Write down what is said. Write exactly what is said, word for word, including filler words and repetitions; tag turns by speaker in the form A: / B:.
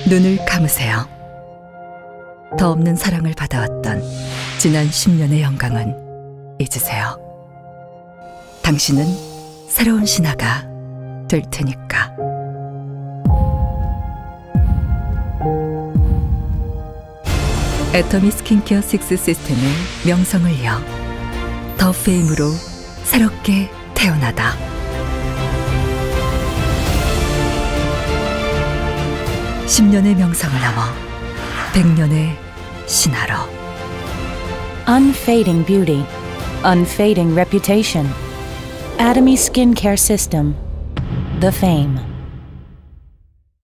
A: 눈을 감으세요. 더 없는 사랑을 받아왔던 지난 십 년의 영광은 잊으세요. 당신은 새로운 신하가 될 테니까. 애터미 스킨케어 식스 시스템의 명성을 이어 더 페임으로 새롭게 태어나다. 십 년의 명성을 넘어 백 년의 신하로.
B: Unfading beauty, unfading reputation. Atomy Skincare System, The Fame.